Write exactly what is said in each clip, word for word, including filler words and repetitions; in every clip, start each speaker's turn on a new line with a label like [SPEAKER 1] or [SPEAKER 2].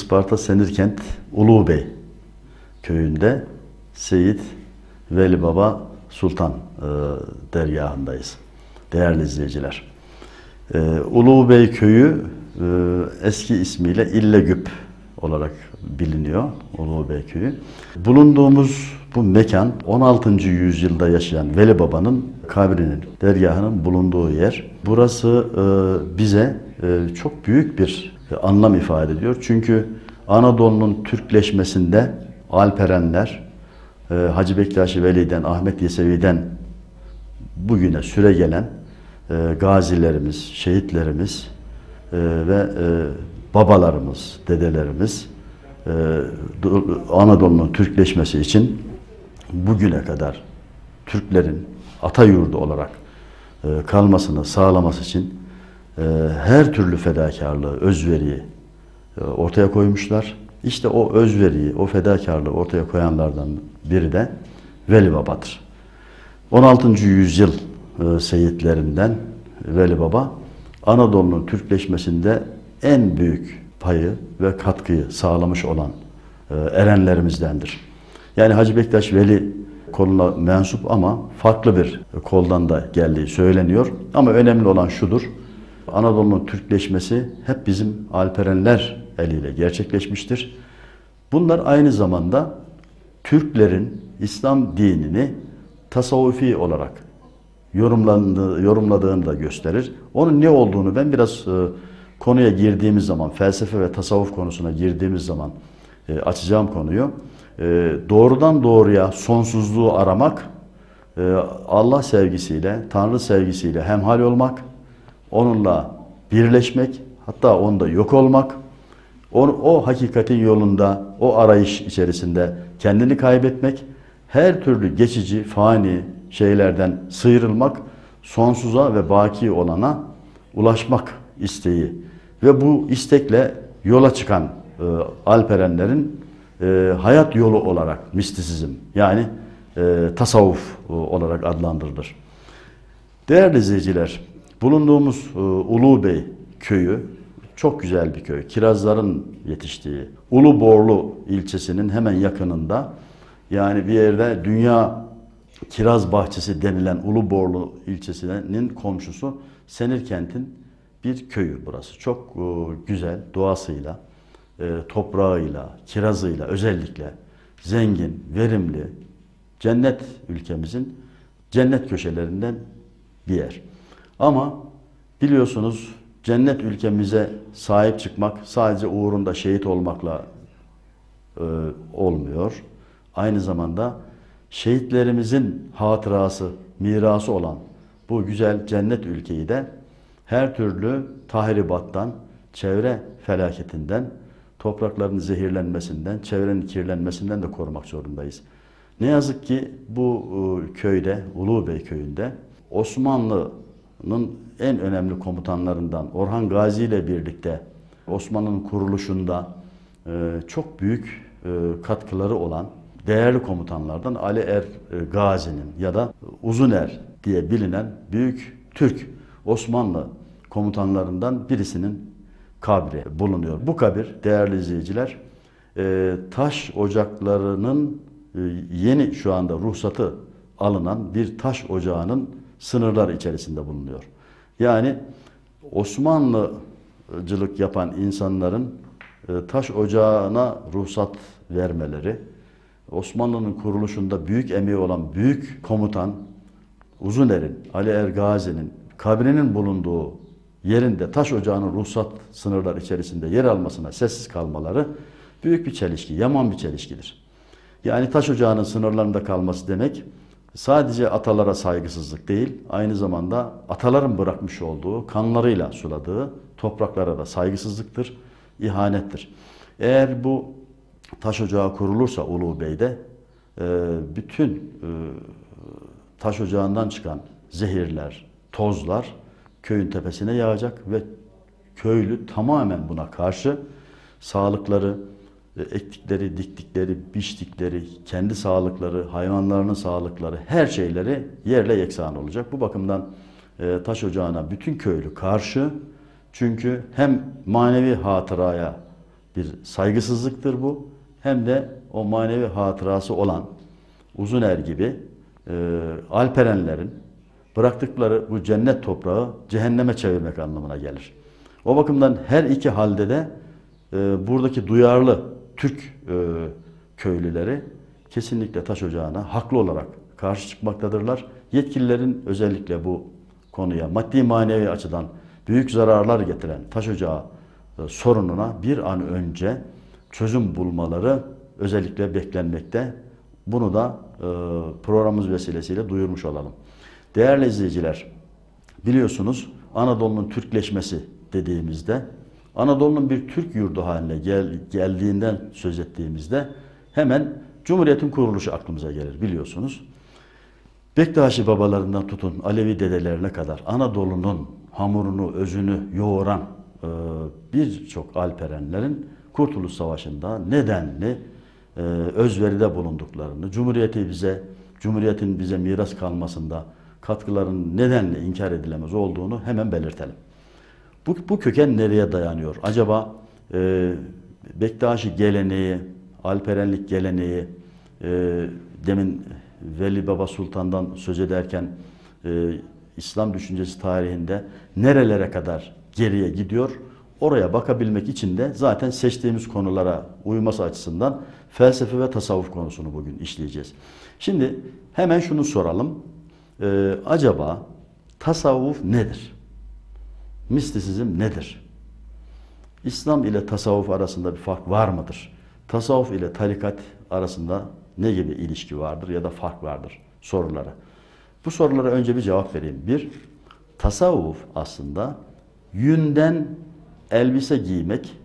[SPEAKER 1] Isparta Senirkent Ulubey köyünde Seyit Veli Baba Sultan e, dergahındayız. Değerli izleyiciler. E, Ulubey köyü e, eski ismiyle İllegüp olarak biliniyor. Ulubey köyü. Bulunduğumuz bu mekan on altıncı yüzyılda yaşayan Veli Baba'nın kabrinin, dergahının bulunduğu yer. Burası e, bize e, çok büyük bir e, anlam ifade ediyor. Çünkü Anadolu'nun Türkleşmesinde Alperenler, e, Hacı Bektaş Veli'den, Ahmet Yesevi'den bugüne süre gelen e, gazilerimiz, şehitlerimiz e, ve e, babalarımız, dedelerimiz e, Anadolu'nun Türkleşmesi için bugüne kadar Türklerin ata yurdu olarak e, kalmasını sağlaması için e, her türlü fedakarlığı, özveriyi e, ortaya koymuşlar. İşte o özveriyi, o fedakarlığı ortaya koyanlardan biri de Veli Baba'dır. on altıncı yüzyıl e, seyitlerinden Veli Baba, Anadolu'nun Türkleşmesinde en büyük payı ve katkıyı sağlamış olan e, erenlerimizdendir. Yani Hacı Bektaş Veli koluna mensup ama farklı bir koldan da geldiği söyleniyor. Ama önemli olan şudur: Anadolu'nun Türkleşmesi hep bizim Alperenler eliyle gerçekleşmiştir. Bunlar aynı zamanda Türklerin İslam dinini tasavvufi olarak yorumlandığı, yorumladığını da gösterir. Onun ne olduğunu ben biraz e, konuya girdiğimiz zaman, felsefe ve tasavvuf konusuna girdiğimiz zaman e, açacağım konuyu. E, doğrudan doğruya sonsuzluğu aramak, e, Allah sevgisiyle, Tanrı sevgisiyle hemhal olmak, onunla birleşmek, hatta onda yok olmak, o, o hakikatin yolunda, o arayış içerisinde kendini kaybetmek, her türlü geçici, fani şeylerden sıyrılmak, sonsuza ve baki olana ulaşmak isteği ve bu istekle yola çıkan e, Alperenlerin e, hayat yolu olarak mistisizm, yani e, tasavvuf e, olarak adlandırılır. Değerli izleyiciler, bulunduğumuz e, Ulubey köyü çok güzel bir köy. Kirazların yetiştiği, Uluborlu ilçesinin hemen yakınında, yani bir yerde Dünya Kiraz Bahçesi denilen Uluborlu ilçesinin komşusu Senirkent'in bir köyü burası. Çok e, güzel, doğasıyla, e, toprağıyla, kirazıyla özellikle zengin, verimli, cennet ülkemizin cennet köşelerinden bir yer. Ama biliyorsunuz cennet ülkemize sahip çıkmak sadece uğrunda şehit olmakla e, olmuyor. Aynı zamanda şehitlerimizin hatırası, mirası olan bu güzel cennet ülkeyi de her türlü tahribattan, çevre felaketinden, toprakların zehirlenmesinden, çevrenin kirlenmesinden de korumak zorundayız. Ne yazık ki bu e, köyde, Ulubey köyünde Osmanlı'nın en önemli komutanlarından Orhan Gazi ile birlikte Osmanlı'nın kuruluşunda e, çok büyük e, katkıları olan değerli komutanlardan Ali Er Gazi'nin ya da Uzuner diye bilinen büyük Türk Osmanlı komutanlarından birisinin kabri bulunuyor. Bu kabir, değerli izleyiciler, taş ocaklarının yeni şu anda ruhsatı alınan bir taş ocağının sınırları içerisinde bulunuyor. Yani Osmanlıcılık yapan insanların taş ocağına ruhsat vermeleri, Osmanlı'nın kuruluşunda büyük emeği olan büyük komutan Uzuner'in, Ali Er Gazi'nin kabrinin bulunduğu yerinde taş ocağının ruhsat sınırlar içerisinde yer almasına sessiz kalmaları büyük bir çelişki, yaman bir çelişkidir. Yani taş ocağının sınırlarında kalması demek sadece atalara saygısızlık değil, aynı zamanda ataların bırakmış olduğu, kanlarıyla suladığı topraklara da saygısızlıktır, ihanettir. Eğer bu taş ocağı kurulursa Ulubey'de bütün taş ocağından çıkan zehirler, tozlar köyün tepesine yağacak ve köylü tamamen buna karşı sağlıkları, ektikleri, diktikleri, biçtikleri, kendi sağlıkları, hayvanlarının sağlıkları, her şeyleri yerle yeksan olacak. Bu bakımdan taş ocağına bütün köylü karşı. Çünkü hem manevi hatıraya bir saygısızlıktır bu. Hem de o manevi hatırası olan Uzuner gibi e, alperenlerin bıraktıkları bu cennet toprağı cehenneme çevirmek anlamına gelir. O bakımdan her iki halde de e, buradaki duyarlı Türk e, köylüleri kesinlikle taş ocağına haklı olarak karşı çıkmaktadırlar. Yetkililerin özellikle bu konuya maddi manevi açıdan büyük zararlar getiren taş ocağı e, sorununa bir an önce çözüm bulmaları özellikle beklenmekte. Bunu da e, programımız vesilesiyle duyurmuş olalım. Değerli izleyiciler, biliyorsunuz Anadolu'nun Türkleşmesi dediğimizde, Anadolu'nun bir Türk yurdu haline gel, geldiğinden söz ettiğimizde hemen Cumhuriyet'in kuruluşu aklımıza gelir biliyorsunuz. Bektaşi babalarından tutun Alevi dedelerine kadar Anadolu'nun hamurunu, özünü yoğuran e, birçok alperenlerin Kurtuluş Savaşı'nda nedenli e, özveride bulunduklarını, Cumhuriyeti bize, Cumhuriyet'in bize miras kalmasında katkıların nedenle inkar edilemez olduğunu hemen belirtelim. Bu, bu köken nereye dayanıyor? Acaba e, Bektaşi geleneği, alperenlik geleneği, e, demin Veli Baba Sultan'dan söz ederken e, İslam düşüncesi tarihinde nerelere kadar geriye gidiyor? Oraya bakabilmek için de zaten seçtiğimiz konulara uyması açısından felsefe ve tasavvuf konusunu bugün işleyeceğiz. Şimdi hemen şunu soralım. Ee, acaba tasavvuf nedir? Mistisizm nedir? İslam ile tasavvuf arasında bir fark var mıdır? Tasavvuf ile tarikat arasında ne gibi ilişki vardır ya da fark vardır soruları. Bu sorulara önce bir cevap vereyim. Bir, tasavvuf aslında yünden elbise giymek,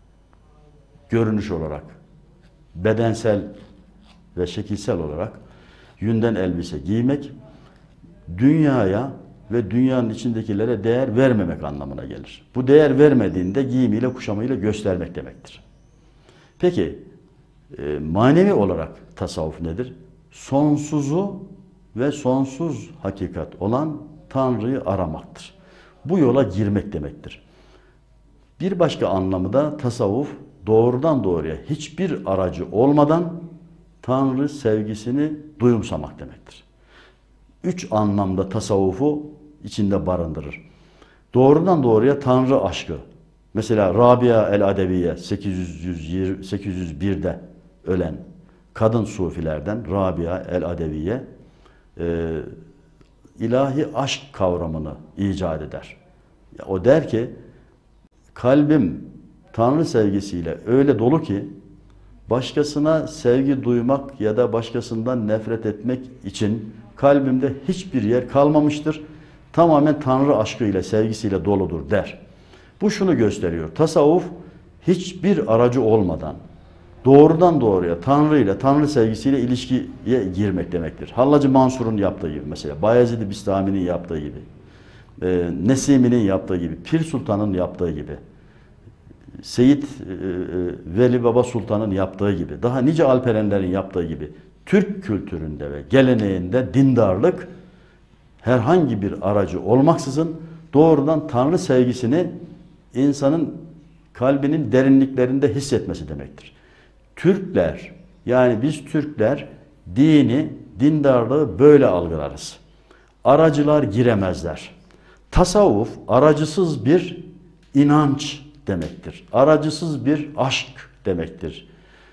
[SPEAKER 1] görünüş olarak, bedensel ve şekilsel olarak yünden elbise giymek, dünyaya ve dünyanın içindekilere değer vermemek anlamına gelir. Bu değer vermediğinde giyimiyle, kuşamıyla göstermek demektir. Peki, e, manevi olarak tasavvuf nedir? Sonsuzu ve sonsuz hakikat olan Tanrı'yı aramaktır. Bu yola girmek demektir. Bir başka anlamı da tasavvuf doğrudan doğruya hiçbir aracı olmadan Tanrı sevgisini duyumsamak demektir. Üç anlamda tasavvufu içinde barındırır. Doğrudan doğruya Tanrı aşkı. Mesela Rabia el-Adeviye sekiz yüz bir'de ölen kadın sufilerden Rabia el-Adeviye e, ilahi aşk kavramını icat eder. O der ki kalbim Tanrı sevgisiyle öyle dolu ki başkasına sevgi duymak ya da başkasından nefret etmek için kalbimde hiçbir yer kalmamıştır. Tamamen Tanrı aşkıyla, sevgisiyle doludur der. Bu şunu gösteriyor. Tasavvuf hiçbir aracı olmadan doğrudan doğruya Tanrı ile, Tanrı sevgisiyle ilişkiye girmek demektir. Hallacı Mansur'un yaptığı gibi mesela, Bayezid-i Bistami'nin yaptığı gibi, e, Nesimi'nin yaptığı gibi, Pir Sultan'ın yaptığı gibi, Seyyid e, Veli Baba Sultan'ın yaptığı gibi, daha nice alperenlerin yaptığı gibi Türk kültüründe ve geleneğinde dindarlık herhangi bir aracı olmaksızın doğrudan Tanrı sevgisini insanın kalbinin derinliklerinde hissetmesi demektir. Türkler, yani biz Türkler dini, dindarlığı böyle algılarız. Aracılar giremezler. Tasavvuf aracısız bir inanç demektir. Aracısız bir aşk demektir.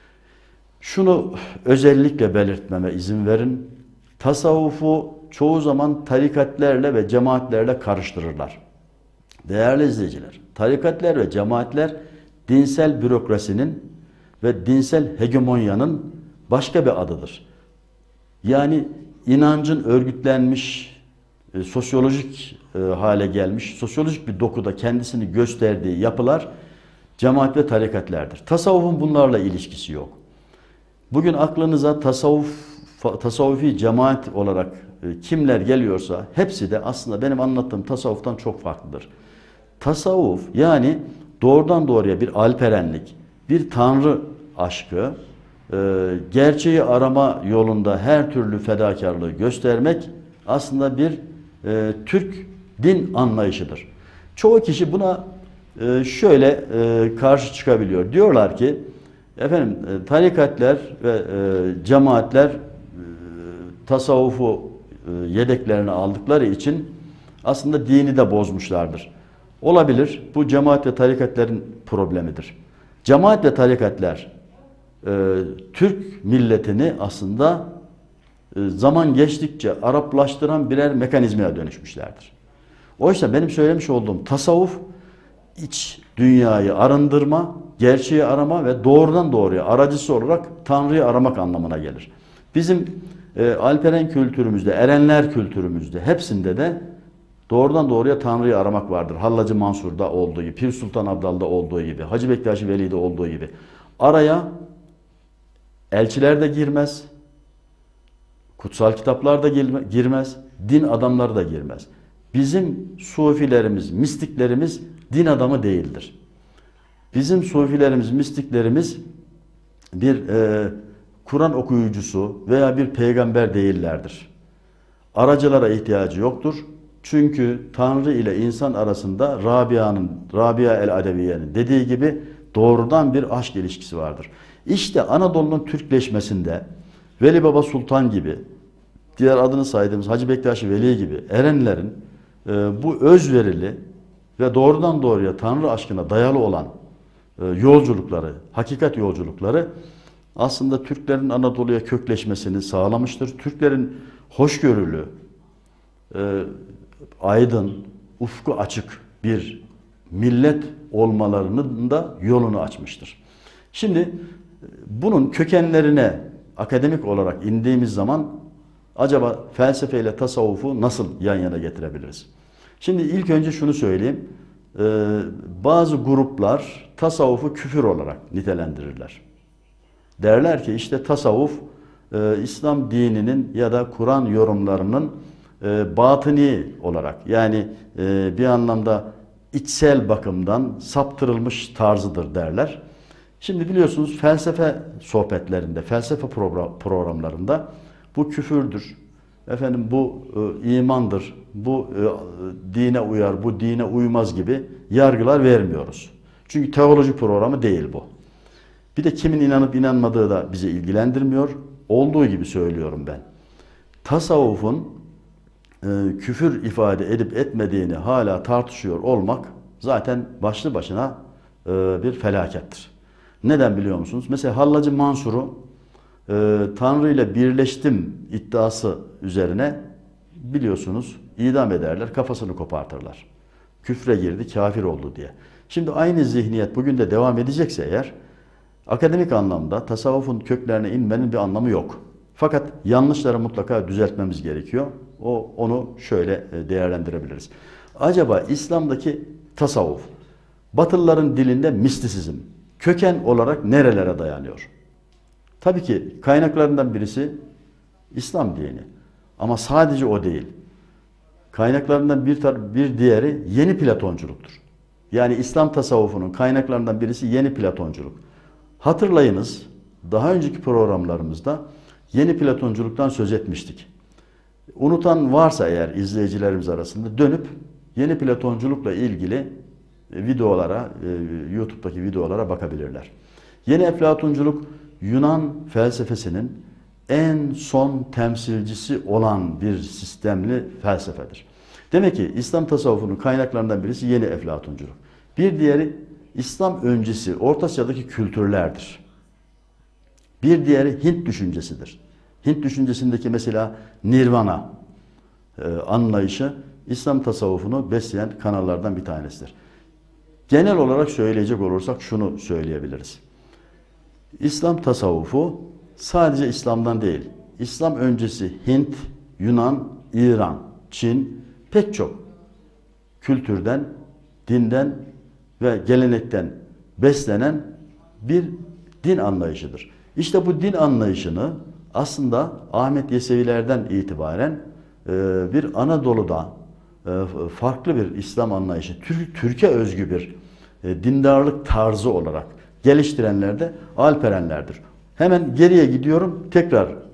[SPEAKER 1] Şunu özellikle belirtmeme izin verin. Tasavvufu çoğu zaman tarikatlerle ve cemaatlerle karıştırırlar. Değerli izleyiciler, tarikatler ve cemaatler dinsel bürokrasinin ve dinsel hegemonyanın başka bir adıdır. Yani inancın örgütlenmiş, e, sosyolojik e, hale gelmiş, sosyolojik bir dokuda kendisini gösterdiği yapılar cemaat ve tarikatlerdir. Tasavvufun bunlarla ilişkisi yok. Bugün aklınıza tasavvuf, tasavvufi cemaat olarak e, kimler geliyorsa hepsi de aslında benim anlattığım tasavvuftan çok farklıdır. Tasavvuf yani doğrudan doğruya bir alperenlik, bir tanrı aşkı, e, gerçeği arama yolunda her türlü fedakarlığı göstermek aslında bir e, Türk din anlayışıdır. Çoğu kişi buna e, şöyle e, karşı çıkabiliyor. Diyorlar ki efendim e, tarikatler ve e, cemaatler e, tasavvufu e, yedeklerini aldıkları için aslında dini de bozmuşlardır. Olabilir. Bu cemaat ve tarikatlerin problemidir. Cemaat ve tarikatler e, Türk milletini aslında e, zaman geçtikçe Araplaştıran birer mekanizmaya dönüşmüşlerdir. Oysa benim söylemiş olduğum tasavvuf iç dünyayı arındırma, gerçeği arama ve doğrudan doğruya aracısı olarak Tanrı'yı aramak anlamına gelir. Bizim e, Alperen kültürümüzde, Erenler kültürümüzde hepsinde de doğrudan doğruya Tanrı'yı aramak vardır. Hallacı Mansur'da olduğu gibi, Pir Sultan Abdal'da olduğu gibi, Hacı Bektaş Veli'de olduğu gibi. Araya elçiler de girmez, kutsal kitaplar da girmez, din adamları da girmez. Bizim sufilerimiz, mistiklerimiz din adamı değildir. Bizim sufilerimiz, mistiklerimiz bir e, Kur'an okuyucusu veya bir peygamber değillerdir. Aracılara ihtiyacı yoktur. Çünkü Tanrı ile insan arasında Rabia'nın, Rabia el-Adeviye'nin dediği gibi doğrudan bir aşk ilişkisi vardır. İşte Anadolu'nun Türkleşmesinde Veli Baba Sultan gibi, diğer adını saydığımız Hacı Bektaş Veli gibi erenlerin e, bu özverili ve doğrudan doğruya Tanrı aşkına dayalı olan e, yolculukları, hakikat yolculukları aslında Türklerin Anadolu'ya kökleşmesini sağlamıştır. Türklerin hoşgörülü, e, aydın, ufku açık bir millet olmalarının da yolunu açmıştır. Şimdi bunun kökenlerine akademik olarak indiğimiz zaman acaba felsefeyle tasavvufu nasıl yan yana getirebiliriz? Şimdi ilk önce şunu söyleyeyim. Ee, bazı gruplar tasavvufu küfür olarak nitelendirirler. Derler ki işte tasavvuf e, İslam dininin ya da Kur'an yorumlarının e, batıni olarak yani e, bir anlamda içsel bakımdan saptırılmış tarzıdır derler. Şimdi biliyorsunuz felsefe sohbetlerinde, felsefe programlarında bu küfürdür, efendim bu e, imandır, bu e, dine uyar, bu dine uymaz gibi yargılar vermiyoruz. Çünkü teoloji programı değil bu. Bir de kimin inanıp inanmadığı da bizi ilgilendirmiyor. Olduğu gibi söylüyorum ben. Tasavvufun e, küfür ifade edip etmediğini hala tartışıyor olmak zaten başlı başına e, bir felakettir. Neden biliyor musunuz? Mesela Hallacı Mansur'u e, Tanrı ile birleştim iddiası üzerine biliyorsunuz idam ederler, kafasını kopartırlar. Küfre girdi, kafir oldu diye. Şimdi aynı zihniyet bugün de devam edecekse eğer akademik anlamda tasavvufun köklerine inmenin bir anlamı yok. Fakat yanlışları mutlaka düzeltmemiz gerekiyor. O onu şöyle değerlendirebiliriz. Acaba İslam'daki tasavvuf, Batılıların dilinde mistisizm, köken olarak nerelere dayanıyor? Tabii ki kaynaklarından birisi İslam dini. Ama sadece o değil. Kaynaklarından bir, bir diğeri yeni Platonculuktur. Yani İslam tasavvufunun kaynaklarından birisi yeni Platonculuk. Hatırlayınız, daha önceki programlarımızda yeni Platonculuktan söz etmiştik. Unutan varsa eğer izleyicilerimiz arasında dönüp yeni Platonculukla ilgili videolara, YouTube'daki videolara bakabilirler. Yeni Eflatunculuk Yunan felsefesinin en son temsilcisi olan bir sistemli felsefedir. Demek ki İslam tasavvufunun kaynaklarından birisi yeni Eflatunculuk. Bir diğeri İslam öncesi Orta Asya'daki kültürlerdir. Bir diğeri Hint düşüncesidir. Hint düşüncesindeki mesela Nirvana e, anlayışı İslam tasavvufunu besleyen kanallardan bir tanesidir. Genel olarak söyleyecek olursak şunu söyleyebiliriz. İslam tasavvufu sadece İslam'dan değil, İslam öncesi Hint, Yunan, İran, Çin pek çok kültürden, dinden ve gelenekten beslenen bir din anlayışıdır. İşte bu din anlayışını aslında Ahmet Yesevilerden itibaren bir Anadolu'da farklı bir İslam anlayışı, Türkiye özgü bir dindarlık tarzı olarak geliştirenler de Alperenlerdir. Hemen geriye gidiyorum, tekrar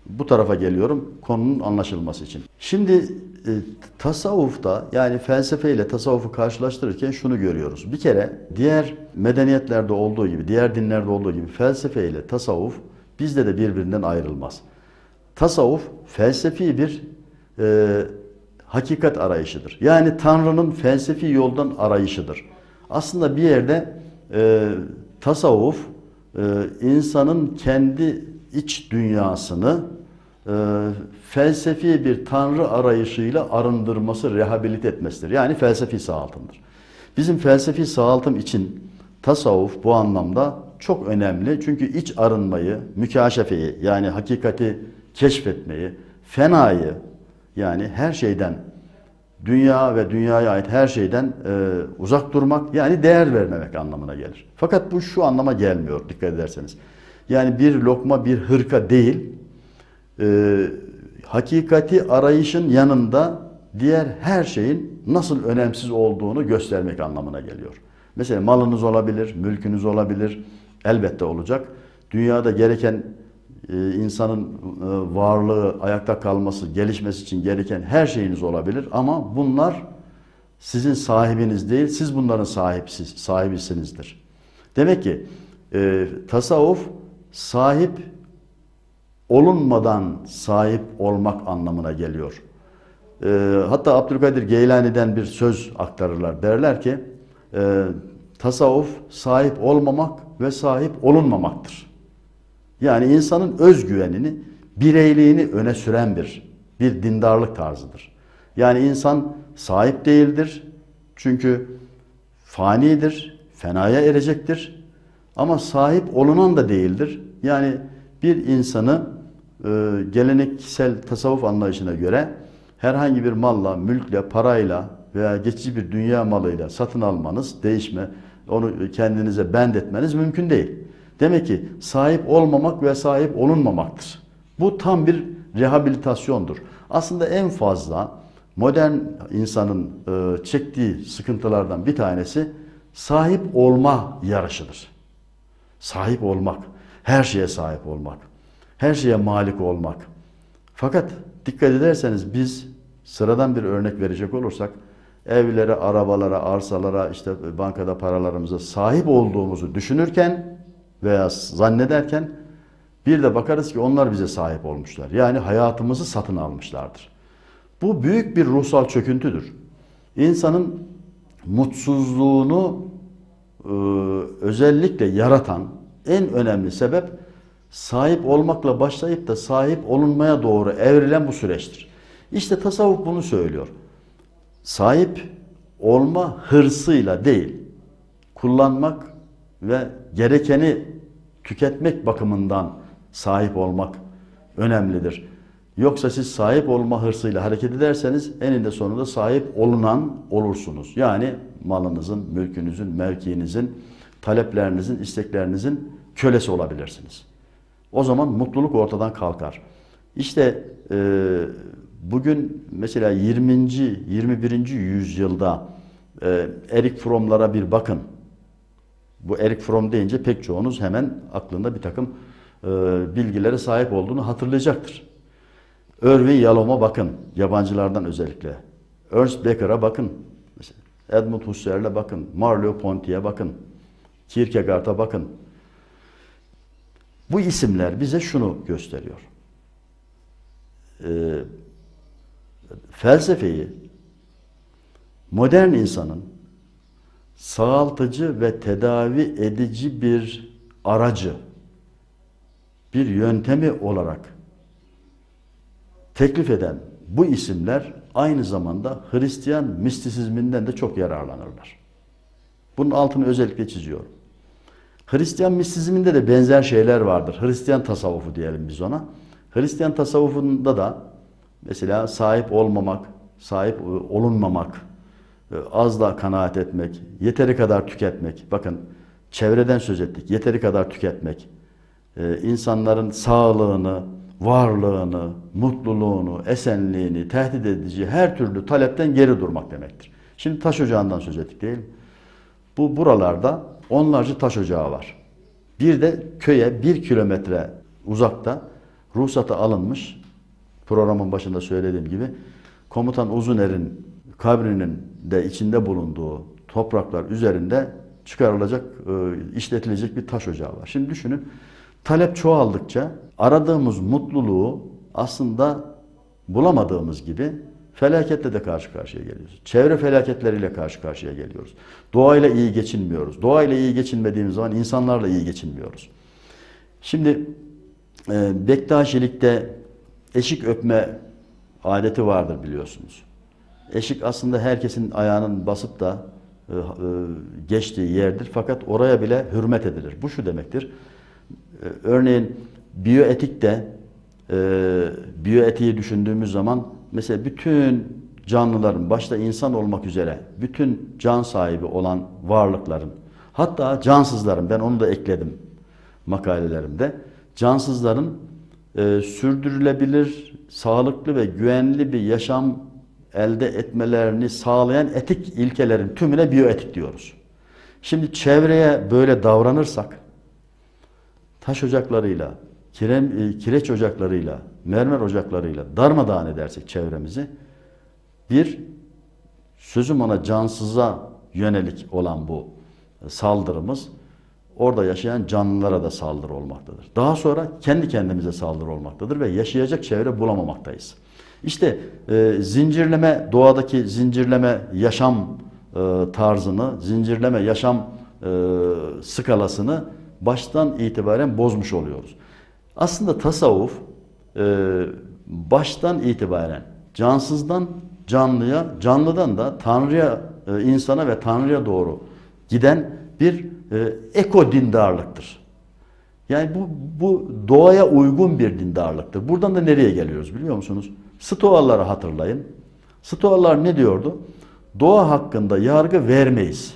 [SPEAKER 1] bu tarafa geliyorum konunun anlaşılması için. Şimdi e, tasavvufta, yani felsefe ile tasavvufu karşılaştırırken şunu görüyoruz. Bir kere diğer medeniyetlerde olduğu gibi, diğer dinlerde olduğu gibi felsefe ile tasavvuf bizde de birbirinden ayrılmaz. Tasavvuf felsefi bir e, hakikat arayışıdır. Yani Tanrı'nın felsefi yoldan arayışıdır. Aslında bir yerde e, tasavvuf e, insanın kendi iç dünyasını e, felsefi bir Tanrı arayışıyla arındırması, rehabilite etmesidir. Yani felsefi sağaltımdır. Bizim felsefi sağaltım için tasavvuf bu anlamda çok önemli. Çünkü iç arınmayı, mükaşefeyi, yani hakikati keşfetmeyi, fenayı, yani her şeyden, dünya ve dünyaya ait her şeyden e, uzak durmak, yani değer vermemek anlamına gelir. Fakat bu şu anlama gelmiyor, dikkat ederseniz. Yani bir lokma, bir hırka değil, e, hakikati arayışın yanında diğer her şeyin nasıl önemsiz olduğunu göstermek anlamına geliyor. Mesela malınız olabilir, mülkünüz olabilir, elbette olacak. Dünyada gereken e, insanın e, varlığı, ayakta kalması, gelişmesi için gereken her şeyiniz olabilir. Ama bunlar sizin sahibiniz değil, siz bunların sahipsiz, sahibisinizdir. Demek ki e, tasavvuf sahip olunmadan sahip olmak anlamına geliyor. E, hatta Abdülkadir Geylani'den bir söz aktarırlar. Derler ki e, tasavvuf sahip olmamak ve sahip olunmamaktır. Yani insanın özgüvenini, bireyliğini öne süren bir, bir dindarlık tarzıdır. Yani insan sahip değildir. Çünkü fanidir, fenaya erecektir. Ama sahip olunan da değildir. Yani bir insanı e, geleneksel tasavvuf anlayışına göre herhangi bir malla, mülkle, parayla veya geçici bir dünya malıyla satın almanız, değişme, onu kendinize bendetmeniz mümkün değil. Demek ki sahip olmamak ve sahip olunmamaktır. Bu tam bir rehabilitasyondur. Aslında en fazla modern insanın e, çektiği sıkıntılardan bir tanesi sahip olma yarışıdır. Sahip olmak, her şeye sahip olmak, her şeye malik olmak. Fakat dikkat ederseniz biz, sıradan bir örnek verecek olursak, evlere, arabalara, arsalara, işte bankada paralarımıza sahip olduğumuzu düşünürken veya zannederken bir de bakarız ki onlar bize sahip olmuşlar. Yani hayatımızı satın almışlardır. Bu büyük bir ruhsal çöküntüdür. İnsanın mutsuzluğunu e, özellikle yaratan en önemli sebep sahip olmakla başlayıp da sahip olunmaya doğru evrilen bu süreçtir. İşte tasavvuf bunu söylüyor. Sahip olma hırsıyla değil, kullanmak ve gerekeni tüketmek bakımından sahip olmak önemlidir. Yoksa siz sahip olma hırsıyla hareket ederseniz eninde sonunda sahip olunan olursunuz. Yani malınızın, mülkünüzün, mevkiinizin, taleplerinizin, isteklerinizin kölesi olabilirsiniz. O zaman mutluluk ortadan kalkar. İşte e, bugün mesela yirminci yirmi birinci yüzyılda e, Erik Fromm'lara bir bakın. Bu Erik Fromm deyince pek çoğunuz hemen aklında bir takım e, bilgilere sahip olduğunu hatırlayacaktır. Irving Yalom'a bakın, yabancılardan özellikle. Ernst Becker'a bakın, mesela Edmund Husserl'e bakın, Merleau-Ponty'ye bakın, Kierkegaard'a bakın. Bu isimler bize şunu gösteriyor. Ee, felsefeyi modern insanın sağaltıcı ve tedavi edici bir aracı, bir yöntemi olarak teklif eden bu isimler aynı zamanda Hristiyan mistisizminden de çok yararlanırlar. Bunun altını özellikle çiziyorum. Hristiyan mistisizminde de benzer şeyler vardır. Hristiyan tasavvufu diyelim biz ona. Hristiyan tasavvufunda da mesela sahip olmamak, sahip olunmamak, azla kanaat etmek, yeteri kadar tüketmek. Bakın çevreden söz ettik. Yeteri kadar tüketmek. İnsanların sağlığını, varlığını, mutluluğunu, esenliğini tehdit edici her türlü talepten geri durmak demektir. Şimdi taş ocağından söz ettik değil mi? Bu buralarda onlarca taş ocağı var. Bir de köye bir kilometre uzakta ruhsatı alınmış. Programın başında söylediğim gibi Komutan Uzuner'in kabrinin de içinde bulunduğu topraklar üzerinde çıkarılacak, işletilecek bir taş ocağı var. Şimdi düşünün, talep çoğaldıkça aradığımız mutluluğu aslında bulamadığımız gibi felaketle de karşı karşıya geliyoruz. Çevre felaketleriyle karşı karşıya geliyoruz. Doğayla iyi geçinmiyoruz. Doğayla iyi geçinmediğimiz zaman insanlarla iyi geçinmiyoruz. Şimdi e, Bektaşilikte eşik öpme adeti vardır biliyorsunuz. Eşik aslında herkesin ayağının basıp da e, e, geçtiği yerdir. Fakat oraya bile hürmet edilir. Bu şu demektir. E, örneğin biyoetikte e, biyoetiği düşündüğümüz zaman mesela bütün canlıların, başta insan olmak üzere bütün can sahibi olan varlıkların, hatta cansızların, ben onu da ekledim makalelerimde, cansızların e, sürdürülebilir, sağlıklı ve güvenli bir yaşam elde etmelerini sağlayan etik ilkelerin tümüne biyoetik diyoruz. Şimdi çevreye böyle davranırsak, taş ocaklarıyla, kire, kireç ocaklarıyla, mermer ocaklarıyla darmadağın edersek çevremizi, bir, sözüm ona cansıza yönelik olan bu saldırımız, orada yaşayan canlılara da saldırı olmaktadır. Daha sonra kendi kendimize saldırı olmaktadır ve yaşayacak çevre bulamamaktayız. İşte e, zincirleme, doğadaki zincirleme yaşam e, tarzını, zincirleme yaşam e, skalasını baştan itibaren bozmuş oluyoruz. Aslında tasavvuf e, baştan itibaren cansızdan canlıya, canlıdan da Tanrı'ya, e, insana ve Tanrı'ya doğru giden bir e, eko dindarlıktır. Yani bu, bu doğaya uygun bir dindarlıktır. Buradan da nereye geliyoruz biliyor musunuz? Stoaları hatırlayın. Stoalar ne diyordu? Doğa hakkında yargı vermeyiz.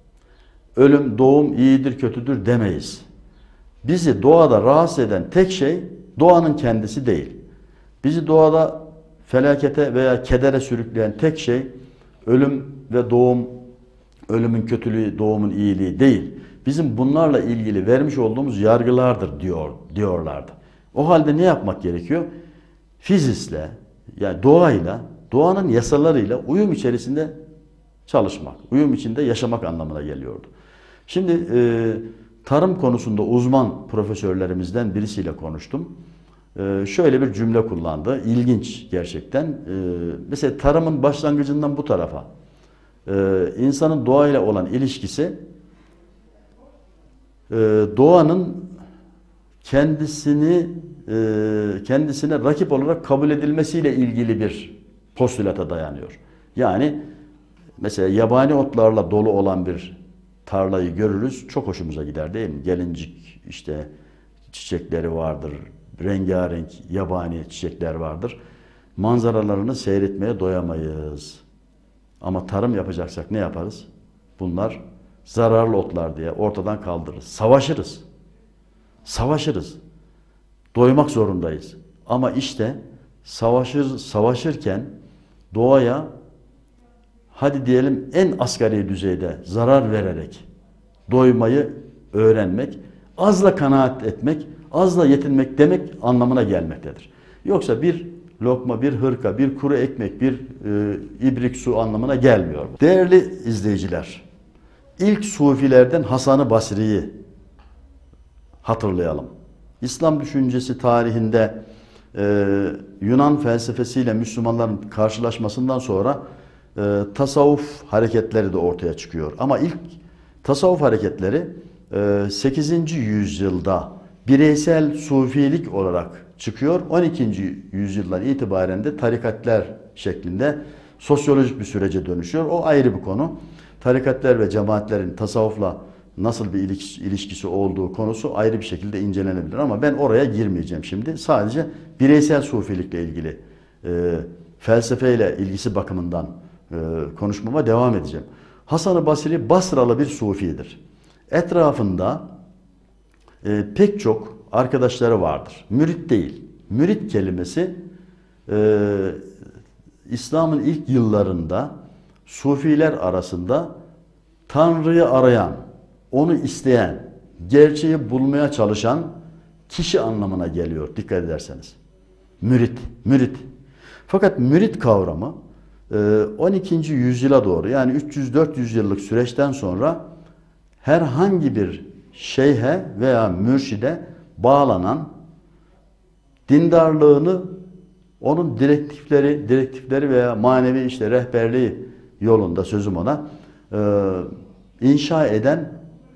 [SPEAKER 1] Ölüm, doğum iyidir, kötüdür demeyiz. Bizi doğada rahatsız eden tek şey doğanın kendisi değil. Bizi doğada felakete veya kedere sürükleyen tek şey ölüm ve doğum, ölümün kötülüğü, doğumun iyiliği değil. Bizim bunlarla ilgili vermiş olduğumuz yargılardır diyor diyorlardı. O halde ne yapmak gerekiyor? Fizisle, yani doğayla, doğanın yasalarıyla uyum içerisinde çalışmak, uyum içinde yaşamak anlamına geliyordu. Şimdi e, tarım konusunda uzman profesörlerimizden birisiyle konuştum. E, şöyle bir cümle kullandı. İlginç gerçekten. E, mesela tarımın başlangıcından bu tarafa e, insanın doğayla olan ilişkisi e, doğanın kendisini e, kendisine rakip olarak kabul edilmesiyle ilgili bir postülata dayanıyor. Yani mesela yabani otlarla dolu olan bir tarlayı görürüz. Çok hoşumuza gider değil mi? Gelincik işte çiçekleri vardır. Rengarenk yabani çiçekler vardır. Manzaralarını seyretmeye doyamayız. Ama tarım yapacaksak ne yaparız? Bunlar zararlı otlar diye ortadan kaldırırız. Savaşırız. Savaşırız. Doymak zorundayız. Ama işte savaşır, savaşırken doğaya hadi diyelim en asgari düzeyde zarar vererek doymayı öğrenmek, azla kanaat etmek, azla yetinmek demek anlamına gelmektedir. Yoksa bir lokma, bir hırka, bir kuru ekmek, bir e, ibrik su anlamına gelmiyor. Değerli izleyiciler, ilk Sufilerden Hasan-ı Basri'yi hatırlayalım. İslam düşüncesi tarihinde e, Yunan felsefesiyle Müslümanların karşılaşmasından sonra e, tasavvuf hareketleri de ortaya çıkıyor. Ama ilk tasavvuf hareketleri e, sekizinci yüzyılda bireysel sufilik olarak çıkıyor. on ikinci yüzyıldan itibaren de tarikatlar şeklinde sosyolojik bir sürece dönüşüyor. O ayrı bir konu. Tarikatlar ve cemaatlerin tasavvufla nasıl bir ilişkisi olduğu konusu ayrı bir şekilde incelenebilir. Ama ben oraya girmeyeceğim şimdi. Sadece bireysel sufilikle ilgili e, felsefeyle ilgisi bakımından e, konuşmama devam edeceğim. Hasan-ı Basri Basralı bir sufidir. Etrafında e, pek çok arkadaşları vardır. Mürit değil. Mürit kelimesi e, İslam'ın ilk yıllarında sufiler arasında Tanrı'yı arayan, onu isteyen, gerçeği bulmaya çalışan kişi anlamına geliyor dikkat ederseniz. Mürit, mürit. Fakat mürit kavramı on ikinci yüzyıla doğru, yani üç yüz dört yüz yıllık süreçten sonra herhangi bir şeyhe veya mürşide bağlanan, dindarlığını onun direktifleri, direktifleri veya manevi işte rehberliği yolunda, sözüm ona, inşa eden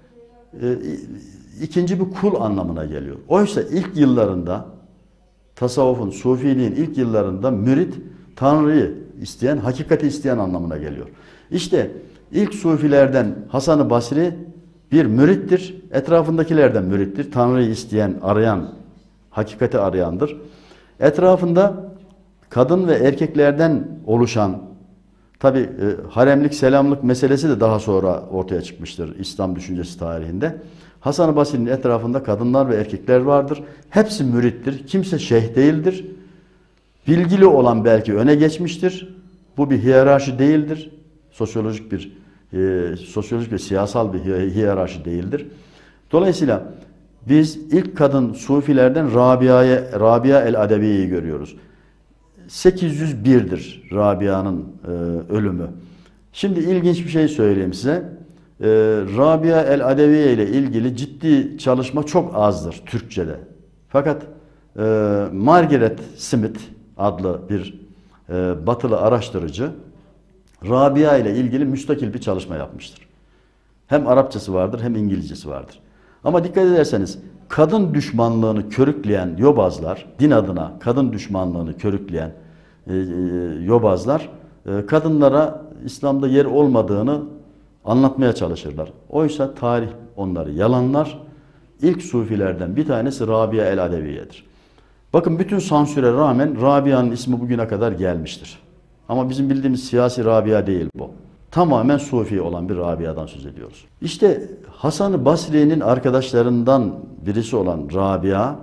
[SPEAKER 1] ikinci bir kul anlamına geliyor. Oysa ilk yıllarında, tasavvufun, sufiliğin ilk yıllarında mürit, Tanrı'yı isteyen, hakikati isteyen anlamına geliyor. İşte ilk sufilerden Hasan-ı Basri bir mürittir. Etrafındakilerden mürittir. Tanrı'yı isteyen, arayan, hakikati arayandır. Etrafında kadın ve erkeklerden oluşan, tabi e, haremlik, selamlık meselesi de daha sonra ortaya çıkmıştır İslam düşüncesi tarihinde. Hasan-ı Basri'nin etrafında kadınlar ve erkekler vardır. Hepsi mürittir. Kimse şeyh değildir. Bilgili olan belki öne geçmiştir. Bu bir hiyerarşi değildir. Sosyolojik bir e, sosyolojik ve siyasal bir hiyerarşi değildir. Dolayısıyla biz ilk kadın sufilerden Rabia'ya, Rabia el-Adeviye'yi görüyoruz. sekiz yüz bir'dir Rabia'nın e, ölümü. Şimdi ilginç bir şey söyleyeyim size. E, Rabia el-Adeviye ile ilgili ciddi çalışma çok azdır Türkçe'de. Fakat e, Margaret Smith adlı bir e, batılı araştırıcı Rabia ile ilgili müstakil bir çalışma yapmıştır. Hem Arapçası vardır hem İngilizcesi vardır. Ama dikkat ederseniz kadın düşmanlığını körükleyen yobazlar, din adına kadın düşmanlığını körükleyen e, e, yobazlar e, kadınlara İslam'da yer olmadığını anlatmaya çalışırlar. Oysa tarih onları yalanlar. İlk sufilerden bir tanesi Rabia el-Adeviye'dir. Bakın bütün sansüre rağmen Rabia'nın ismi bugüne kadar gelmiştir. Ama bizim bildiğimiz siyasi Rabia değil bu. Tamamen sufi olan bir Rabia'dan söz ediyoruz. İşte Hasan-ı Basri'nin arkadaşlarından birisi olan Rabia,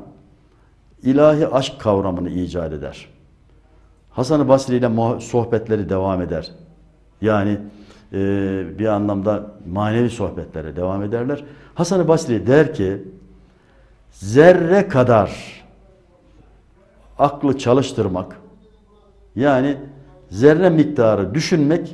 [SPEAKER 1] ilahi aşk kavramını icat eder. Hasan-ı Basri ile sohbetleri devam eder. Yani e, bir anlamda manevi sohbetlere devam ederler. Hasan-ı Basri der ki, zerre kadar aklı çalıştırmak, yani zerre miktarı düşünmek,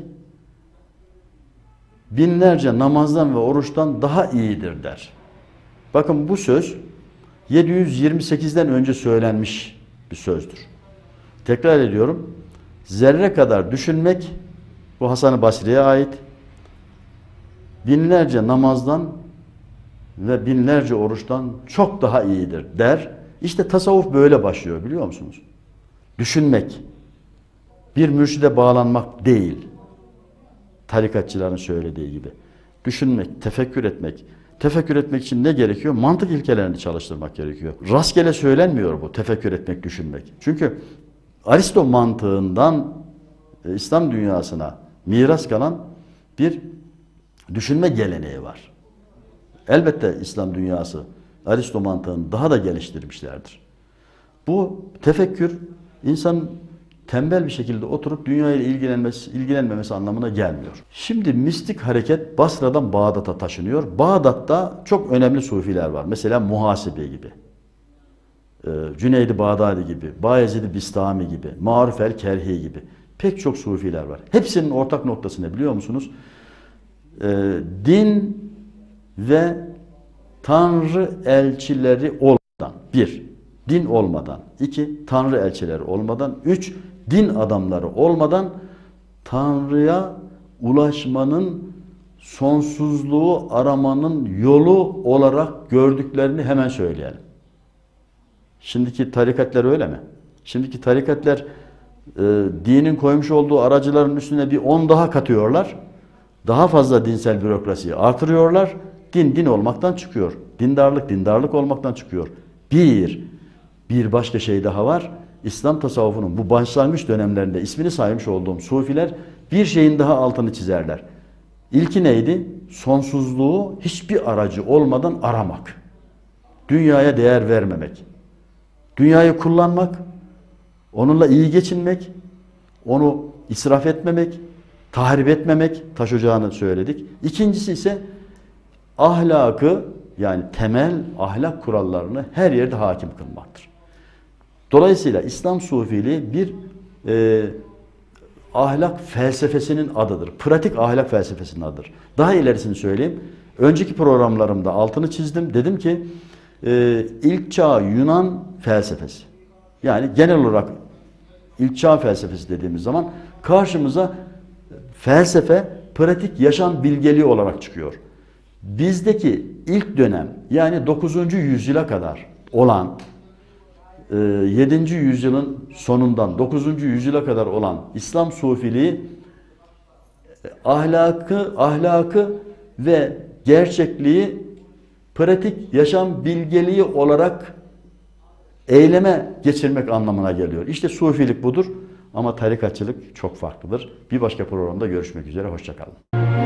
[SPEAKER 1] binlerce namazdan ve oruçtan daha iyidir der. Bakın bu söz yedi yüz yirmi sekiz'den önce söylenmiş bir sözdür. Tekrar ediyorum. Zerre kadar düşünmek, bu Hasan-ı Basri'ye ait, binlerce namazdan ve binlerce oruçtan çok daha iyidir der. İşte tasavvuf böyle başlıyor, biliyor musunuz? Düşünmek, bir mürşide bağlanmak değil. Tarikatçıların söylediği gibi. Düşünmek, tefekkür etmek. Tefekkür etmek için ne gerekiyor? Mantık ilkelerini çalıştırmak gerekiyor. Rastgele söylenmiyor bu tefekkür etmek, düşünmek. Çünkü Aristo mantığından e, İslam dünyasına miras kalan bir düşünme geleneği var. Elbette İslam dünyası Aristo mantığını daha da geliştirmişlerdir. Bu tefekkür insanın tembel bir şekilde oturup dünyayla ilgilenmesi, ilgilenmemesi anlamına gelmiyor. Şimdi mistik hareket Basra'dan Bağdat'a taşınıyor. Bağdat'ta çok önemli sufiler var. Mesela Muhasibe gibi, Cüneyd-i Bağdadi gibi, Bayezid-i Bistami gibi, Maruf el-Kerhi gibi pek çok sufiler var. Hepsinin ortak noktası ne biliyor musunuz? Din ve Tanrı elçileri olmadan, bir, din olmadan, iki, Tanrı elçileri olmadan, üç, din adamları olmadan Tanrı'ya ulaşmanın sonsuzluğu aramanın yolu olarak gördüklerini hemen söyleyelim. Şimdiki tarikatlar öyle mi? Şimdiki tarikatlar e, dinin koymuş olduğu aracıların üstüne bir on daha katıyorlar. Daha fazla dinsel bürokrasiyi artırıyorlar. Din din olmaktan çıkıyor. Dindarlık dindarlık olmaktan çıkıyor. Bir, bir başka şey daha var. İslam tasavvufunun bu başlangıç dönemlerinde ismini saymış olduğum sufiler bir şeyin daha altını çizerler. İlki neydi? Sonsuzluğu hiçbir aracı olmadan aramak. Dünyaya değer vermemek. Dünyayı kullanmak, onunla iyi geçinmek, onu israf etmemek, tahrip etmemek, taş ocağını söyledik. İkincisi ise ahlakı yani temel ahlak kurallarını her yerde hakim kılmaktır. Dolayısıyla İslam Sufiliği bir e, ahlak felsefesinin adıdır. Pratik ahlak felsefesinin adıdır. Daha ilerisini söyleyeyim. Önceki programlarımda altını çizdim. Dedim ki e, ilk çağ Yunan felsefesi. Yani genel olarak ilk çağ felsefesi dediğimiz zaman karşımıza felsefe pratik yaşam bilgeliği olarak çıkıyor. Bizdeki ilk dönem yani dokuzuncu yüzyıla kadar olan yedinci yüzyılın sonundan dokuzuncu yüzyıla kadar olan İslam Sufiliği ahlakı, ahlakı ve gerçekliği pratik yaşam bilgeliği olarak eyleme geçirmek anlamına geliyor. İşte Sufilik budur ama tarikatçılık çok farklıdır. Bir başka programda görüşmek üzere, hoşça kalın.